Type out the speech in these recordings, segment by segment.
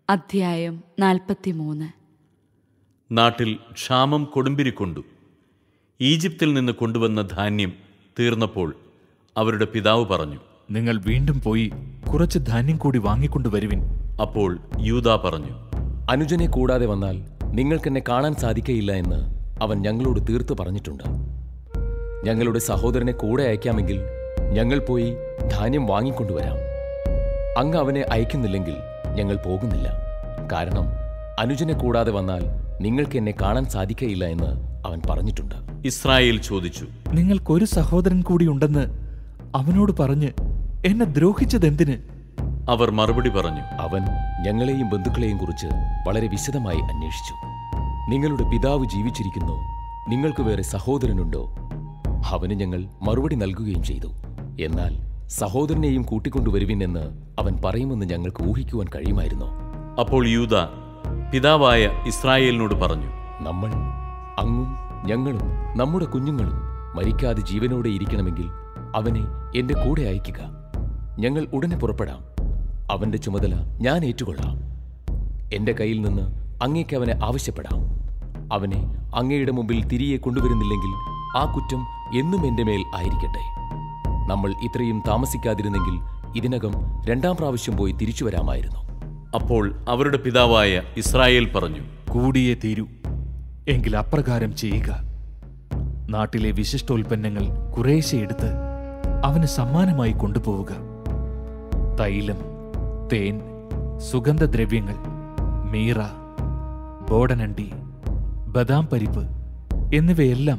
അധ്യായം 43. നാട്ടിൽ ക്ഷാമം കൊടുമ്പിരിക്കൊണ്ടു. ഈജിപ്തിൽ നിന്ന് കൊണ്ടുവന്ന ധാന്യം തീർന്നപ്പോൾ അവരുടെ പിതാവ് പറഞ്ഞു, നിങ്ങൾ വീണ്ടും പോയി കുറച്ച് ധാന്യം കൂടി വാങ്ങിക്കൊണ്ടുവരുവിൻ. അപ്പോൾ യൂദാ പറഞ്ഞു, അനുജനെ കൂടാതെ വന്നാൽ നിങ്ങൾക്കെന്നെ കാണാൻ സാധിക്കയില്ല എന്ന് അവൻ ഞങ്ങളോട് തീർത്ത് പറഞ്ഞിട്ടുണ്ട്. ഞങ്ങളുടെ സഹോദരനെ കൂടെ അയക്കാമെങ്കിൽ ഞങ്ങൾ പോയി ധാന്യം വാങ്ങിക്കൊണ്ടുവരാം. അങ്ങ് അവനെ അയക്കുന്നില്ലെങ്കിൽ ഞങ്ങൾ പോകുന്നില്ല. കാരണം അനുജനെ കൂടാതെ വന്നാൽ നിങ്ങൾക്ക് എന്നെ കാണാൻ സാധിക്കയില്ല എന്ന് അവൻ പറഞ്ഞിട്ടുണ്ട്. ഇസ്രായേൽ ചോദിച്ചു, നിങ്ങൾക്കൊരു സഹോദരൻ കൂടി ഉണ്ടെന്ന് അവനോട് പറഞ്ഞ് എന്നെ ദ്രോഹിച്ചതെന്തിന്? അവർ മറുപടി പറഞ്ഞു, അവൻ ഞങ്ങളെയും ബന്ധുക്കളെയും കുറിച്ച് വളരെ വിശദമായി അന്വേഷിച്ചു. നിങ്ങളുടെ പിതാവ് ജീവിച്ചിരിക്കുന്നോ? നിങ്ങൾക്ക് വേറെ സഹോദരനുണ്ടോ? അവന് ഞങ്ങൾ മറുപടി നൽകുകയും ചെയ്തു. എന്നാൽ സഹോദരനെയും കൂട്ടിക്കൊണ്ടുവരുവിൻ എന്ന് അവൻ പറയുമെന്ന് ഞങ്ങൾക്ക് ഊഹിക്കുവാൻ കഴിയുമായിരുന്നു. അപ്പോൾ യൂദാ പിതാവായ ഇസ്രായേലിനോട് പറഞ്ഞു, നമ്മൾ അങ്ങും ഞങ്ങളും നമ്മുടെ കുഞ്ഞുങ്ങളും മരിക്കാതെ ജീവനോടെ ഇരിക്കണമെങ്കിൽ അവനെ എന്റെ കൂടെ അയക്കുക. ഞങ്ങൾ ഉടനെ പുറപ്പെടാം. അവന്റെ ചുമതല ഞാൻ ഏറ്റുകൊള്ളാം. എന്റെ കയ്യിൽ നിന്ന് അങ്ങേക്ക് അവനെ ആവശ്യപ്പെടാം. അവനെ അങ്ങയുടെ മുമ്പിൽ തിരികെ കൊണ്ടുവരുന്നില്ലെങ്കിൽ ആ കുറ്റം എന്നും എന്റെ മേൽ ആയിരിക്കട്ടെ. നമ്മൾ ഇത്രയും താമസിക്കാതിരുന്നെങ്കിൽ ഇതിനകം 2ാം പ്രാവശ്യം പോയി തിരിച്ചു വരാമായിരുന്നു. അപ്പോൾ അവരുടെ പിതാവായ ഇസ്രായേൽ പറഞ്ഞു, കൂടിയേ തീരൂ. എങ്കിൽ അപ്രകാരം ചെയ്യുക. നാട്ടിലെ വിശിഷ്ടോൽപ്പന്നങ്ങൾ കുറേശ്ശെ എടുത്ത് അവന് സമ്മാനമായി കൊണ്ടുപോവുക. തൈലം, തേൻ, സുഗന്ധദ്രവ്യങ്ങൾ, മീറ, ബോടനണ്ടി, ബദാം പരിപ്പ് എന്നിവയെല്ലാം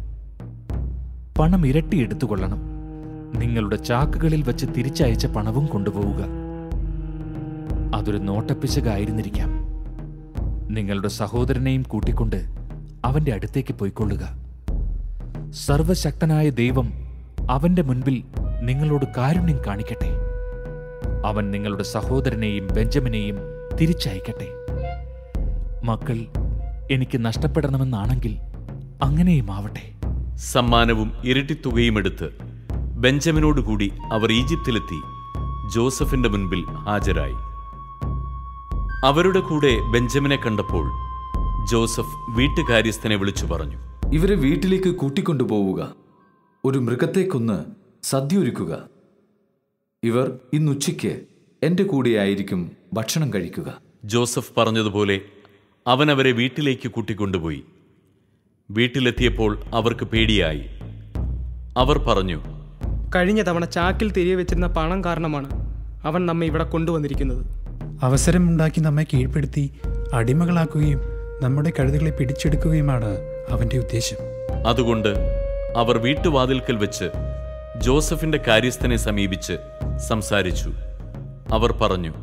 പണം ഇരട്ടി എടുത്തുകൊള്ളണം. നിങ്ങളുടെ ചാക്കുകളിൽ വച്ച് തിരിച്ചയച്ച പണവും കൊണ്ടുപോവുക. അതൊരു നോട്ടപ്പിശകായിരുന്നിരിക്കാം. നിങ്ങളുടെ സഹോദരനെയും കൂട്ടിക്കൊണ്ട് അവന്റെ അടുത്തേക്ക് പോയിക്കൊള്ളുക. സർവശക്തനായ ദൈവം അവന്റെ മുൻപിൽ നിങ്ങളോട് കാരുണ്യം കാണിക്കട്ടെ. അവൻ നിങ്ങളുടെ സഹോദരനെയും ബെഞ്ചമിനെയും തിരിച്ചയക്കട്ടെ. മക്കൾ എനിക്ക് നഷ്ടപ്പെടണമെന്നാണെങ്കിൽ അങ്ങനെയും ആവട്ടെ. സമ്മാനവും ഇരട്ടിത്തുകയും എടുത്ത് ബെഞ്ചമിനോടുകൂടി അവർ ഈജിപ്തിലെത്തി ജോസഫിന്റെ മുൻപിൽ ഹാജരായി. അവരുടെ കൂടെ ബെഞ്ചമിനെ കണ്ടപ്പോൾ ജോസഫ് വീട്ടുകാര്യസ്ഥനെ വിളിച്ചു പറഞ്ഞു, ഇവരെ വീട്ടിലേക്ക് കൂട്ടിക്കൊണ്ടുപോവുക. ഒരു മൃഗത്തെ കൊന്ന് സദ്യ ഒരുക്കുക. ഇവർ ഇന്നുച്ചയ്ക്ക് എന്റെ കൂടെയായിരിക്കും ഭക്ഷണം കഴിക്കുക. ജോസഫ് പറഞ്ഞതുപോലെ അവൻ അവരെ വീട്ടിലേക്ക് കൂട്ടിക്കൊണ്ടുപോയി. വീട്ടിലെത്തിയപ്പോൾ അവർക്ക് പേടിയായി. അവർ പറഞ്ഞു, കഴിഞ്ഞ തവണ ചാക്കിൽ തിരികെ വെച്ചിരുന്ന പണം കാരണമാണ് അവൻ നമ്മെ ഇവിടെ കൊണ്ടുവന്നിരിക്കുന്നത്. അവസരമുണ്ടാക്കി നമ്മെ കീഴ്പ്പെടുത്തി അടിമകളാക്കുകയും നമ്മുടെ കഴുതുകളെ പിടിച്ചെടുക്കുകയുമാണ് അവന്റെ ഉദ്ദേശം. അതുകൊണ്ട് അവർ വീട്ടുവാതിൽക്കൽ വെച്ച് ജോസഫിന്റെ കാര്യസ്ഥനെ സമീപിച്ച് സംസാരിച്ചു. അവർ പറഞ്ഞു,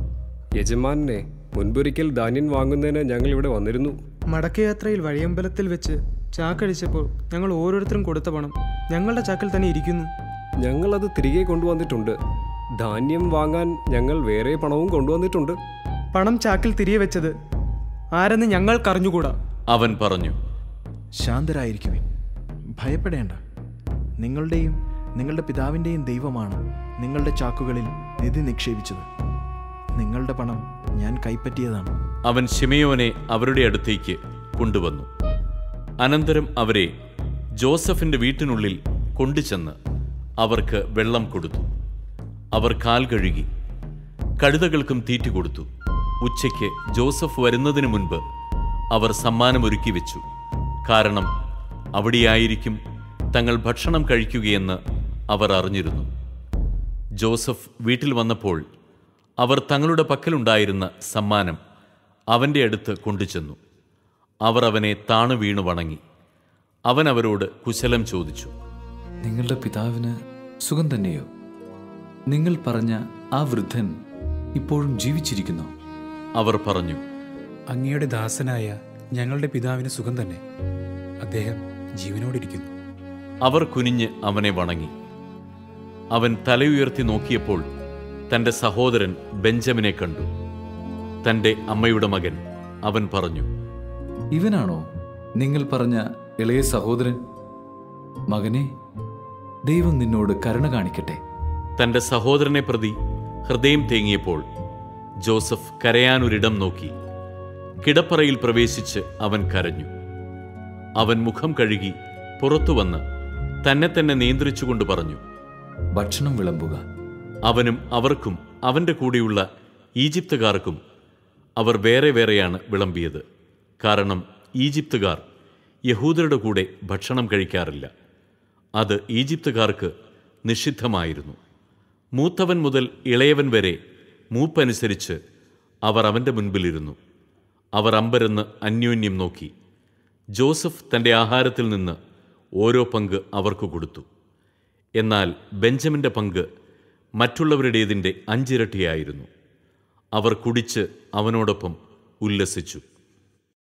യജമാനെ, മുൻപൊരിക്കൽ ധാന്യം വാങ്ങുന്നതിന് ഞങ്ങൾ ഇവിടെ വന്നിരുന്നു. മടക്കയാത്രയിൽ വഴിയമ്പലത്തിൽ വെച്ച് ചാക്കടിച്ചപ്പോൾ ഞങ്ങൾ ഓരോരുത്തരും കൊടുത്ത പണം ഞങ്ങളുടെ ചാക്കിൽ തന്നെ ഇരിക്കുന്നു. ഞങ്ങളത് തിരികെ കൊണ്ടുവന്നിട്ടുണ്ട്. ധാന്യം വാങ്ങാൻ ഞങ്ങൾ വേറെ പണവും കൊണ്ടുവന്നിട്ടുണ്ട്. പണം ചാക്കിൽ തിരികെ വെച്ചത് ആരെന്ന് ഞങ്ങൾക്കറിഞ്ഞുകൂടാ. അവൻ പറഞ്ഞു, ശാന്തരായിരിക്കുവിൻ, ഭയപ്പെടേണ്ട. നിങ്ങളുടെയും നിങ്ങളുടെ പിതാവിൻ്റെയും ദൈവമാണ് നിങ്ങളുടെ ചാക്കുകളിൽ നിധി നിക്ഷേപിച്ചത്. നിങ്ങളുടെ പണം ഞാൻ കൈപ്പറ്റിയതാണ്. അവൻ ശിമയോനെ അവരുടെ അടുത്തേക്ക് കൊണ്ടുവന്നു. അനന്തരം അവരെ ജോസഫിന്റെ വീട്ടിനുള്ളിൽ കൊണ്ടുചെന്ന് അവർക്ക് വെള്ളം കൊടുത്തു. അവർ കാൽ കഴുകി. കഴുതകൾക്കും തീറ്റ കൊടുത്തു. ഉച്ചയ്ക്ക് ജോസഫ് വരുന്നതിന് മുൻപ് അവർ സമ്മാനമൊരുക്കി വെച്ചു. കാരണം അവിടെയായിരിക്കും തങ്ങൾ ഭക്ഷണം കഴിക്കുകയെന്ന് അവർ അറിഞ്ഞിരുന്നു. ജോസഫ് വീട്ടിൽ വന്നപ്പോൾ അവർ തങ്ങളുടെ പക്കലുണ്ടായിരുന്ന സമ്മാനം അവൻ്റെ അടുത്ത് കൊണ്ടുചെന്നു. അവർ അവനെ താണു വീണു വണങ്ങി. അവൻ അവരോട് കുശലം ചോദിച്ചു. നിങ്ങളുടെ പിതാവിന് സുഖം തന്നെയോ? നിങ്ങൾ പറഞ്ഞ ആ വൃദ്ധൻ ഇപ്പോഴും ജീവിച്ചിരിക്കുന്നു? അവർ പറഞ്ഞു, അങ്ങയുടെ ദാസനായ ഞങ്ങളുടെ പിതാവിന് സുഖം തന്നെ. അദ്ദേഹം ജീവനോടിരിക്കുന്നു. അവർ കുനിഞ്ഞ് അവനെ വണങ്ങി. അവൻ തലയുയർത്തി നോക്കിയപ്പോൾ തൻ്റെ സഹോദരൻ ബെഞ്ചമിനെ കണ്ടു, തൻ്റെ അമ്മയുടെ മകൻ. അവൻ പറഞ്ഞു, ഇവനാണോ നിങ്ങൾ പറഞ്ഞ ഇളയ സഹോദരൻ? മകനെ, ദൈവം നിന്നോട് കരുണ കാണിക്കട്ടെ. തൻ്റെ സഹോദരനെ പ്രതി ഹൃദയം തേങ്ങിയപ്പോൾ ജോസഫ് കരയാനൊരിടം നോക്കി. കിടപ്പറയിൽ പ്രവേശിച്ച് അവൻ കരഞ്ഞു. അവൻ മുഖം കഴുകി പുറത്തു വന്ന് തന്നെ നിയന്ത്രിച്ചുകൊണ്ട് പറഞ്ഞു, ഭക്ഷണം വിളമ്പുക. അവനും അവർക്കും അവൻ്റെ കൂടെയുള്ള ഈജിപ്തുകാർക്കും അവർ വേറെ വേറെയാണ് വിളമ്പിയത്. കാരണം ഈജിപ്തുകാർ യഹൂദരുടെ കൂടെ ഭക്ഷണം കഴിക്കാറില്ല. അത് ഈജിപ്തുകാർക്ക് നിഷിദ്ധമായിരുന്നു. മൂത്തവൻ മുതൽ ഇളയവൻ വരെ മൂപ്പനുസരിച്ച് അവർ അവൻ്റെ മുൻപിലിരുന്നു. അവർ അമ്പരന്ന് അന്യോന്യം നോക്കി. ജോസഫ് തൻ്റെ ആഹാരത്തിൽ നിന്ന് ഓരോ പങ്ക് അവർക്ക് കൊടുത്തു. എന്നാൽ ബെഞ്ചമിൻ്റെ പങ്ക് മറ്റുള്ളവരുടേതിൻ്റെ 5 ഇരട്ടിയായിരുന്നു. അവർ കുടിച്ച് അവനോടൊപ്പം ഉല്ലസിച്ചു.